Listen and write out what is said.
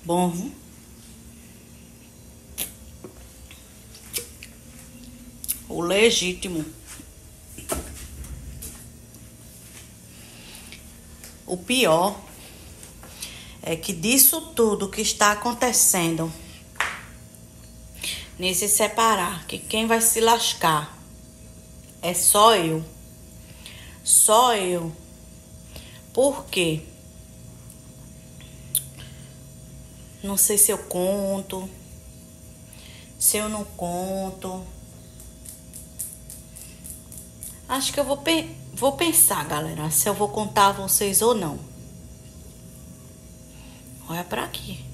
bom, viu? O legítimo. O pior é que disso tudo que está acontecendo, nesse separar, que quem vai se lascar é só eu. Só eu. Por quê? Não sei se eu conto, se eu não conto. Acho que eu vou pensar, galera, se eu vou contar a vocês ou não. Olha pra aqui.